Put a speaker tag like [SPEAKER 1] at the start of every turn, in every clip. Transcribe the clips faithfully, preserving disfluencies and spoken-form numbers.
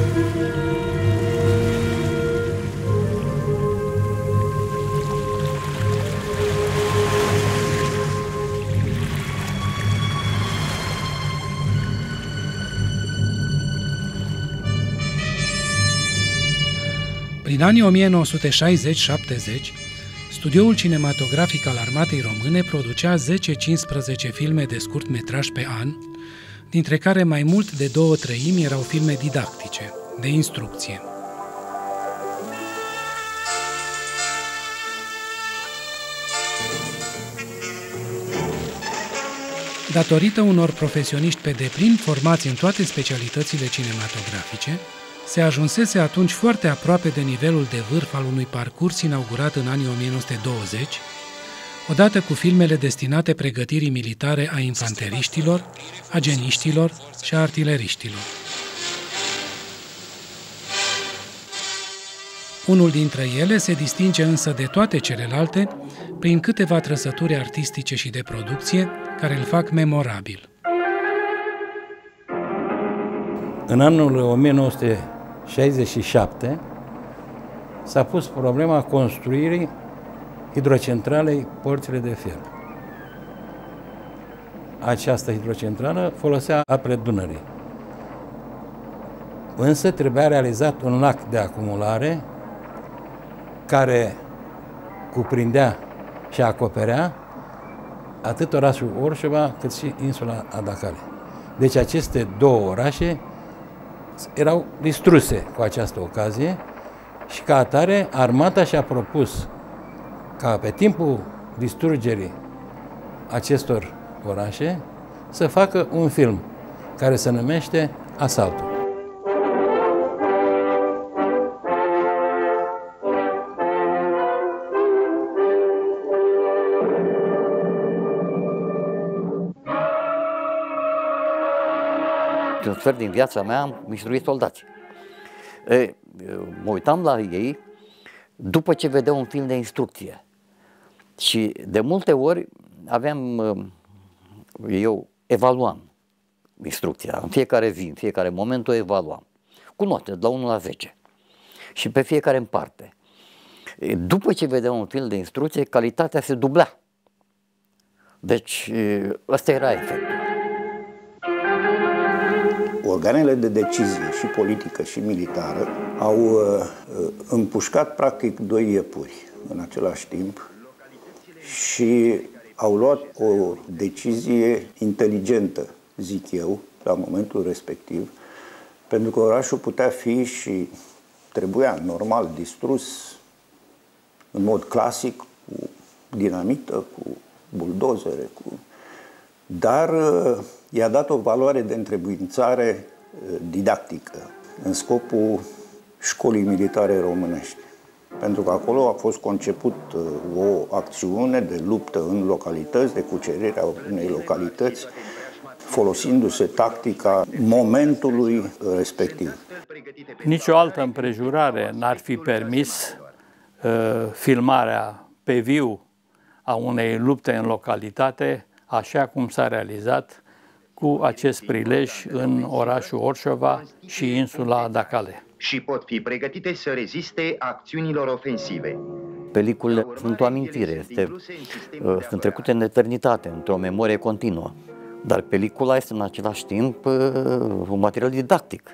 [SPEAKER 1] Prin anii o mie nouă sute șaizeci șaptezeci, studioul cinematografic al Armatei Române producea zece cincisprezece filme de scurt metraj pe an, dintre care mai mult de două treimi erau filme didactice, de instrucție. Datorită unor profesioniști pe deplin formați în toate specialitățile cinematografice, se ajunsese atunci foarte aproape de nivelul de vârf al unui parcurs inaugurat în anii o mie nouă sute douăzeci, odată cu filmele destinate pregătirii militare a infanteriștilor, a geniștilor și a artileriștilor. Unul dintre ele se distinge însă de toate celelalte prin câteva trăsături artistice și de producție care îl fac memorabil.
[SPEAKER 2] În anul o mie nouă sute șaizeci și șapte s-a pus problema construirii hidrocentralei Porțile de Fier. Această hidrocentrală folosea apele Dunării. Însă trebuia realizat un lac de acumulare care cuprindea și acoperea atât orașul Orșova cât și insula Adacale. Deci aceste două orașe erau distruse cu această ocazie și ca atare armata și-a propus ca pe timpul distrugerii acestor orașe să facă un film care se numește Asaltul.
[SPEAKER 3] Un sfert din viața mea am instruit soldați. E, mă uitam la ei după ce vedeau un film de instrucție. Și de multe ori aveam, eu evaluam instrucția. În fiecare zi, în fiecare moment o evaluam. Cu note, de la unu la zece. Și pe fiecare în parte. După ce vedeau un film de instrucție, calitatea se dublea. Deci ăsta era efectul.
[SPEAKER 4] Organele de decizie, și politică și militară, au uh, împușcat practic doi iepuri în același timp și au luat o decizie inteligentă, zic eu, la momentul respectiv, pentru că orașul putea fi și trebuia, normal, distrus în mod clasic, cu dinamită, cu buldozere, cu... dar uh, i-a dat o valoare de întrebuințare didactică în scopul școlii militare românești. Pentru că acolo a fost conceput o acțiune de luptă în localități, de cucerire a unei localități, folosindu-se tactica momentului respectiv.
[SPEAKER 5] Nici o altă împrejurare n-ar fi permis uh, filmarea pe viu a unei lupte în localitate, așa cum s-a realizat cu acest prilej în orașul Orșova și insula Adacale.
[SPEAKER 6] Și pot fi pregătite să reziste acțiunilor ofensive.
[SPEAKER 3] Peliculele sunt o amintire, este, uh, sunt trecute în eternitate, într-o memorie continuă. Dar pelicula este în același timp uh, un material didactic.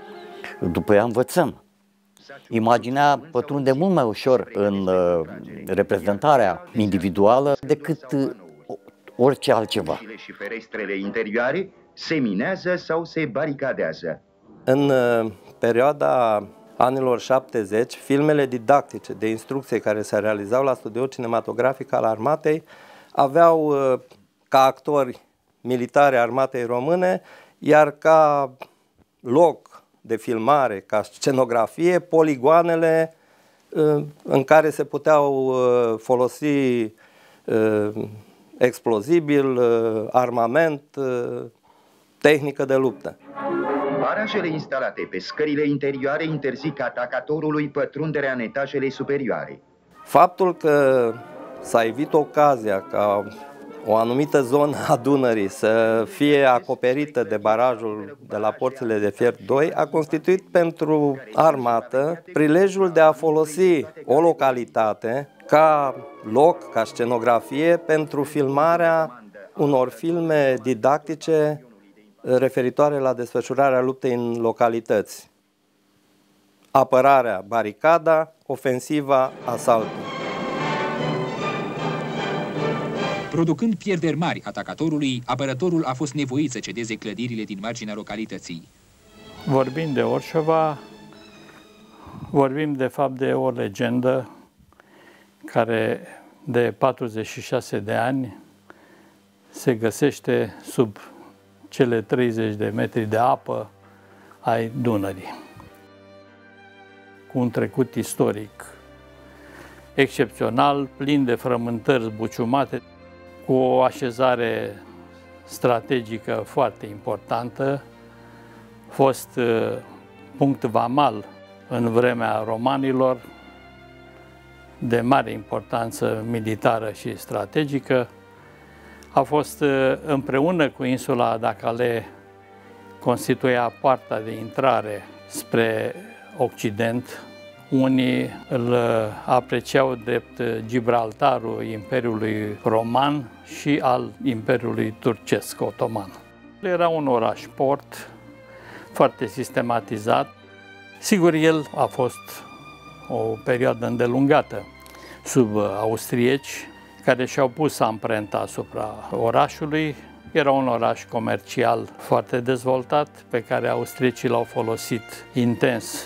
[SPEAKER 3] După ea învățăm. Imaginea pătrunde mult mai ușor în uh, reprezentarea individuală decât uh, orice altceva.
[SPEAKER 6] Și ferestrele interioare se minează sau se baricadează.
[SPEAKER 7] În uh, perioada anilor șaptezeci, filmele didactice de instrucție care se realizau la studioul cinematografic al Armatei aveau uh, ca actori militari Armatei Române, iar ca loc de filmare, ca scenografie, poligoanele uh, în care se puteau uh, folosi uh, explozibil, armament, tehnică de luptă.
[SPEAKER 6] Barajele instalate pe scările interioare interzic atacatorului pătrunderea în etajele superioare.
[SPEAKER 7] Faptul că s-a evit ocazia ca o anumită zonă a Dunării să fie acoperită de barajul de la Porțile de Fier doi a constituit pentru armată prilejul de a folosi o localitate ca loc, ca scenografie pentru filmarea unor filme didactice referitoare la desfășurarea luptei în localități. Apărarea, baricada, ofensiva, asaltul.
[SPEAKER 8] Producând pierderi mari atacatorului, apărătorul a fost nevoit să cedeze clădirile din marginea localității.
[SPEAKER 5] Vorbind de Orșova, vorbim de fapt de o legendă care de patruzeci și șase de ani se găsește sub cele treizeci de metri de apă ai Dunării, cu un trecut istoric excepțional, plin de frământări zbuciumate, cu o așezare strategică foarte importantă, fost punct vamal în vremea romanilor, de mare importanță militară și strategică. A fost împreună cu insula Adacale, constituia poarta de intrare spre Occident. Unii îl apreciau drept Gibraltarul Imperiului Roman și al Imperiului Turcesc Otoman. Era un oraș port foarte sistematizat. Sigur, el a fost o perioadă îndelungată sub austrieci, care și-au pus amprenta asupra orașului. Era un oraș comercial foarte dezvoltat, pe care austriecii l-au folosit intens.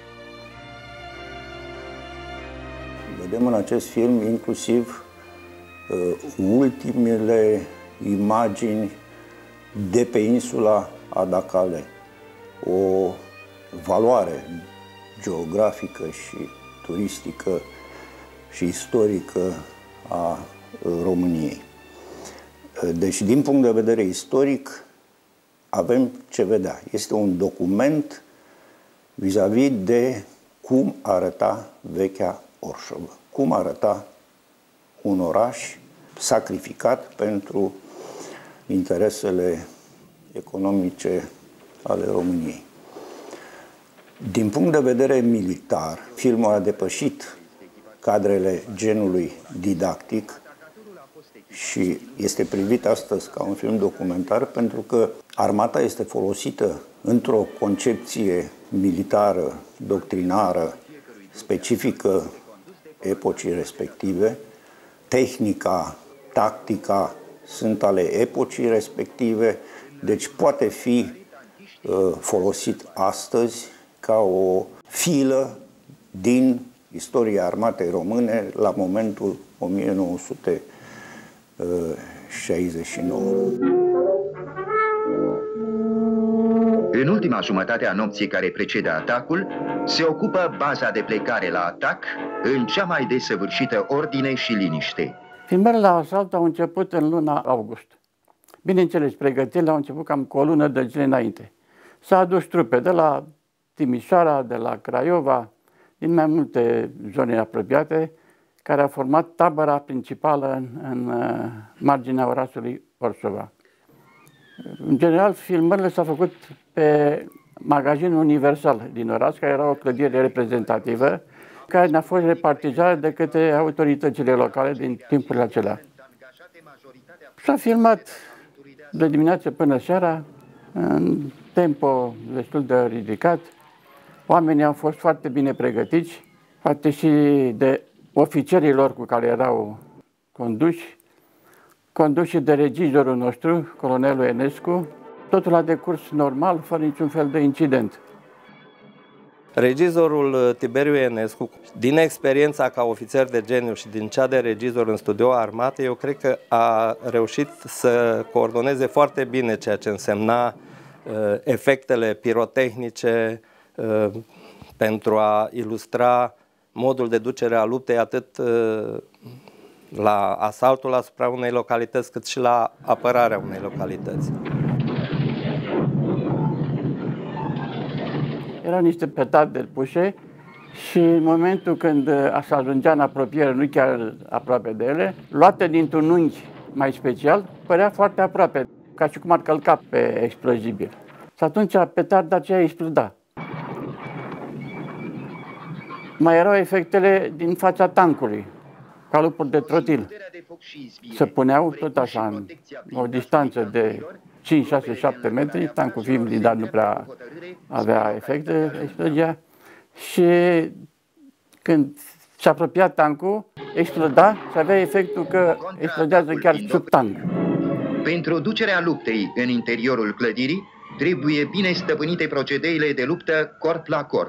[SPEAKER 4] Vedem în acest film inclusiv uh, ultimele imagini de pe insula Adacale. O valoare geografică și turistică și istorică a României. Deci, din punct de vedere istoric, avem ce vedea. Este un document vis-a-vis de cum arăta vechea Orșova, cum arăta un oraș sacrificat pentru interesele economice ale României. Din punct de vedere militar, filmul a depășit cadrele genului didactic și este privit astăzi ca un film documentar pentru că armata este folosită într-o concepție militară, doctrinară, specifică epocii respective. Tehnica, tactica sunt ale epocii respective, deci poate fi uh, folosit astăzi ca o filă din istoria armatei române la momentul o mie nouă sute șaizeci și nouă.
[SPEAKER 6] În ultima jumătate a nopții care precede atacul, se ocupă baza de plecare la atac în cea mai desăvârșită ordine și liniște.
[SPEAKER 9] Filmările la asalt au început în luna august. Bineînțeles, pregătirile au început cam cu o lună de zile înainte. S-a adus trupe de la Timișoara, de la Craiova, din mai multe zone apropiate, care a format tabăra principală în, în marginea orașului Orșova. În general, filmările s-au făcut pe magazinul Universal din oraș, care era o clădire reprezentativă, care ne-a fost repartizată de către autoritățile locale din timpurile acelea. S-a filmat de dimineață până seara, în tempo destul de ridicat. Oamenii au fost foarte bine pregătiți, poate și de ofițerii lor cu care erau conduși, conduși de regizorul nostru, colonelul Enescu. Totul a decurs normal, fără niciun fel de incident.
[SPEAKER 7] Regizorul Tiberiu Enescu, din experiența ca ofițer de geniu și din cea de regizor în studioul armatei, eu cred că a reușit să coordoneze foarte bine ceea ce însemna uh, efectele pirotehnice uh, pentru a ilustra modul de ducere a luptei atât uh, la asaltul asupra unei localități, cât și la apărarea unei localități.
[SPEAKER 9] Erau niște petarde pușe și în momentul când se ajungea în apropiere, nu chiar aproape de ele, luate dintr-un unghi mai special, părea foarte aproape, ca și cum ar călca pe explozibil. Și atunci petarda aceea exploda. Mai erau efectele din fața tancului, calupuri de trotil. Se puneau tot așa, în o distanță de cinci, șase, șapte metri, tancul fiind blindat nu prea avea efecte, explodia. Și când se apropia tancul, exploda și avea efectul că explodează chiar sub tank.
[SPEAKER 6] Pentru ducerea luptei în interiorul clădirii, trebuie bine stăpânite procedeile de luptă corp la corp.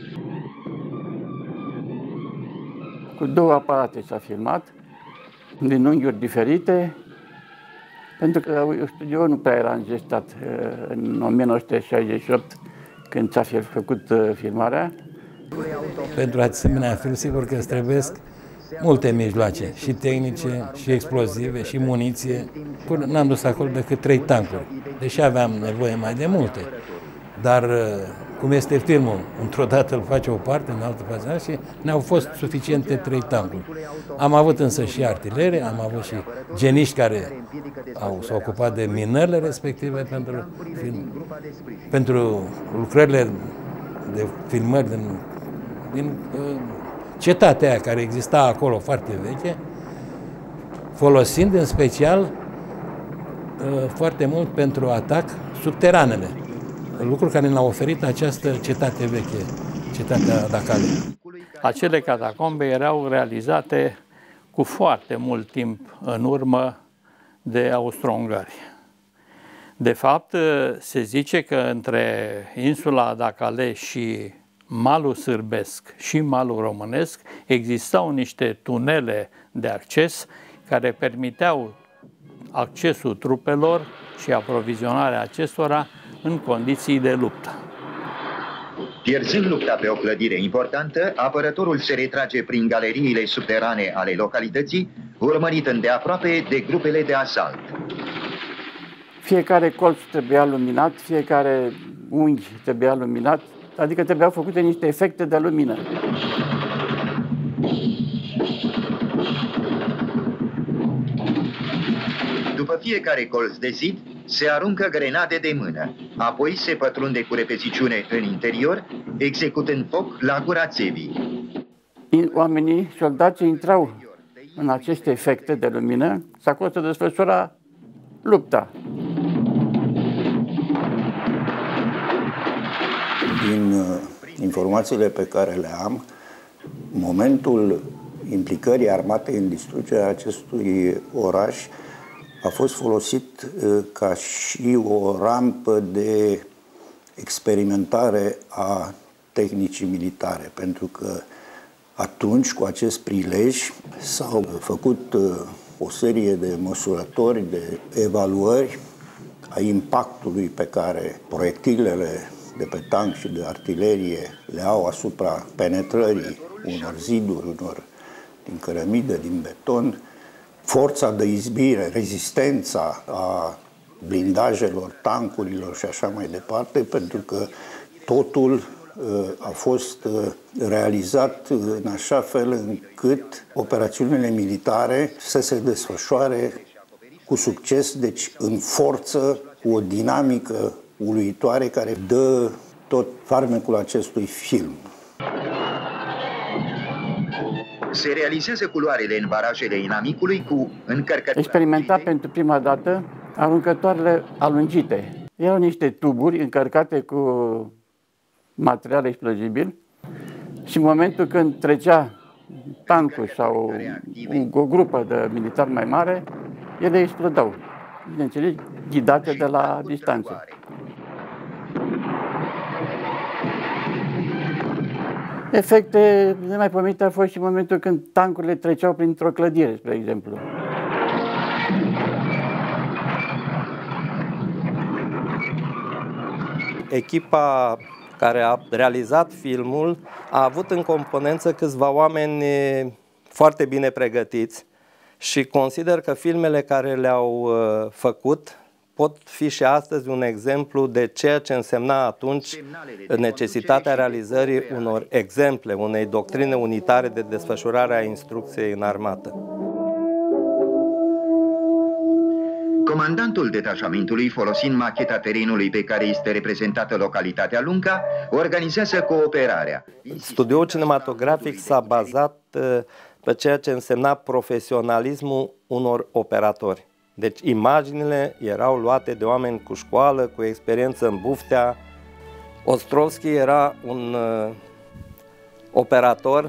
[SPEAKER 9] Cu două aparate s-a filmat, din unghiuri diferite, pentru că studioul nu prea era îngestat în o mie nouă sute șaizeci și opt, când s-a făcut filmarea.
[SPEAKER 2] Pentru asemenea film, sigur că îți trebuiesc multe mijloace, și tehnice, și explozive, și muniție. Până n-am dus acolo decât trei tancuri, deși aveam nevoie mai de multe. Dar cum este filmul, într-o dată îl face o parte, în altă face altă, și ne-au fost suficiente trei tancuri. Am avut însă și artilerie, am avut și geniști care au, s-au ocupat de minările respective pentru film, pentru lucrările de filmări din, din uh, cetatea aia care exista acolo foarte veche, folosind în special uh, foarte mult pentru atac subteranele. Lucru care ne-a oferit această cetate veche, cetatea Dacale.
[SPEAKER 5] Acele catacombe erau realizate cu foarte mult timp în urmă de austro-ungari. De fapt, se zice că între insula Dacale și malul sârbesc și malul românesc existau niște tunele de acces care permiteau accesul trupelor și aprovizionarea acestora în condiții de luptă.
[SPEAKER 6] Pierzând lupta pe o clădire importantă, apărătorul se retrage prin galeriile subterane ale localității, urmărit îndeaproape de grupele de asalt.
[SPEAKER 9] Fiecare colț trebuia luminat, fiecare unghi trebuia luminat, adică trebuiau făcute niște efecte de lumină.
[SPEAKER 6] După fiecare colț de zid, se aruncă grenade de mână, apoi se pătrunde cu repeziciune în interior, executând foc la gura țevii.
[SPEAKER 9] Oamenii, soldații, intrau în aceste efecte de lumină și acolo se desfășura lupta.
[SPEAKER 4] Din uh, informațiile pe care le am, momentul implicării armatei în distrugerea acestui oraș a fost folosit uh, ca și o rampă de experimentare a tehnicii militare, pentru că atunci, cu acest prilej, s-au făcut uh, o serie de măsurători, de evaluări a impactului pe care proiectilele de pe tank și de artilerie le au asupra penetrării unor ziduri, unor din cărămidă, din beton, forța de izbire, rezistența a blindajelor, tancurilor și așa mai departe, pentru că totul uh, a fost uh, realizat în așa fel încât operațiunile militare să se desfășoare cu succes, deci în forță, cu o dinamică uluitoare care dă tot farmecul acestui film.
[SPEAKER 6] Se realizează culoarele în barajele inamicului cu încărcătura.
[SPEAKER 9] Experimenta pentru prima dată aruncătoarele alungite. Erau niște tuburi încărcate cu material explozibil și în momentul când trecea tancul sau o grupă de militari mai mare, ele explodau, bineînțeles, ghidate de la distanță. Efecte nemaipomenite a fost și momentul când tancurile treceau printr-o clădire, spre exemplu.
[SPEAKER 7] Echipa care a realizat filmul a avut în componență câțiva oameni foarte bine pregătiți și consider că filmele care le-au făcut pot fi și astăzi un exemplu de ceea ce însemna atunci necesitatea realizării unor exemple, unei doctrine unitare de desfășurare a instrucției în armată.
[SPEAKER 6] Comandantul detașamentului, folosind macheta terenului pe care este reprezentată localitatea Lunca, organizează cooperarea.
[SPEAKER 7] Studioul cinematografic s-a bazat pe ceea ce însemna profesionalismul unor operatori. Deci imaginile erau luate de oameni cu școală, cu experiență în buftea. Ostrovski era un uh, operator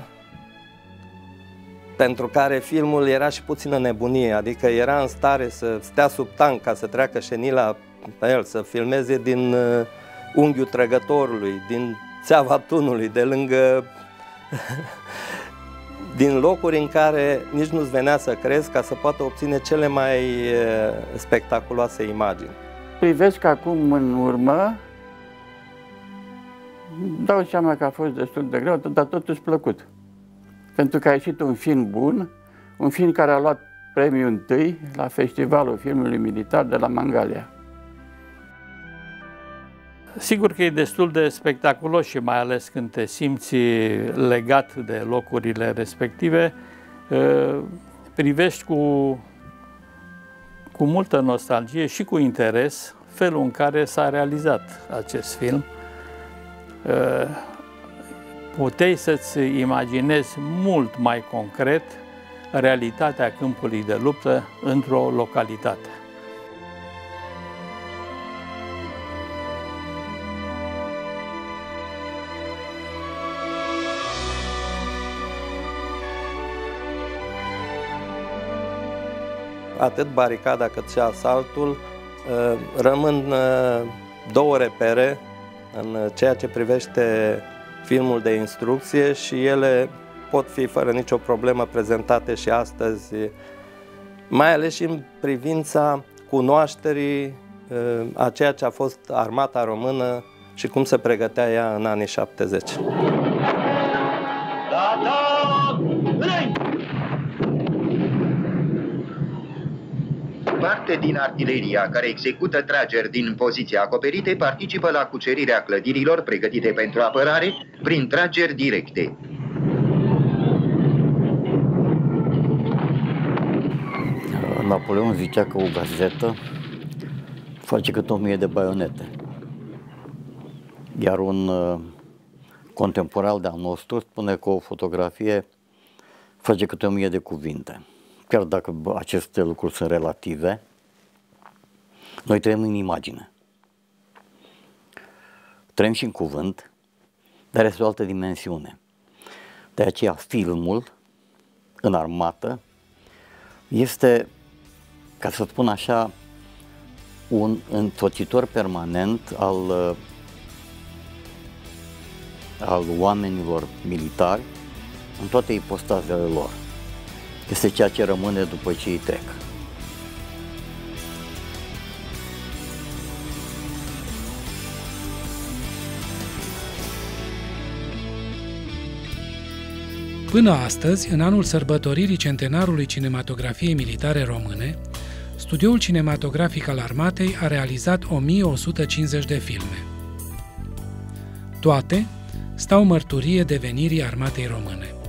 [SPEAKER 7] pentru care filmul era și puțină nebunie, adică era în stare să stea sub tank ca să treacă șenila pe el, să filmeze din uh, unghiul trăgătorului, din țeava tunului, de lângă din locuri în care nici nu-ți venea să crezi, ca să poată obține cele mai uh, spectaculoase imagini.
[SPEAKER 9] Privesc acum în urmă, dau seama că a fost destul de greu, dar totuși plăcut. Pentru că a ieșit un film bun, un film care a luat premiul întâi la Festivalul Filmului Militar de la Mangalia.
[SPEAKER 5] Sigur că e destul de spectaculos și mai ales când te simți legat de locurile respective, privești cu, cu multă nostalgie și cu interes felul în care s-a realizat acest film. Puteai să-ți imaginezi mult mai concret realitatea câmpului de luptă într-o localitate.
[SPEAKER 7] Atât baricada cât și asaltul rămân două repere în ceea ce privește filmul de instrucție și ele pot fi fără nicio problemă prezentate și astăzi, mai ales și în privința cunoașterii a ceea ce a fost armata română și cum se pregătea ea în anii șaptezeci.
[SPEAKER 6] Parte din artileria care execută trageri din poziții acoperite participă la cucerirea clădirilor pregătite pentru apărare prin trageri directe.
[SPEAKER 3] Napoleon zicea că o gazetă face cât o mie de baionete, iar un uh, contemporan de-al nostru spune că o fotografie face cât o mie de cuvinte. Chiar dacă aceste lucruri sunt relative, noi trăim în imagine. Trăim și în cuvânt, dar este o altă dimensiune. De aceea filmul în armată este, ca să spun așa, un însoțitor permanent al, al oamenilor militari în toate ipostazele lor. Este ceea ce rămâne după ce îi trec.
[SPEAKER 1] Până astăzi, în anul sărbătoririi centenarului cinematografiei militare române, Studioul Cinematografic al Armatei a realizat o mie o sută cincizeci de filme. Toate stau mărturie devenirii armatei române.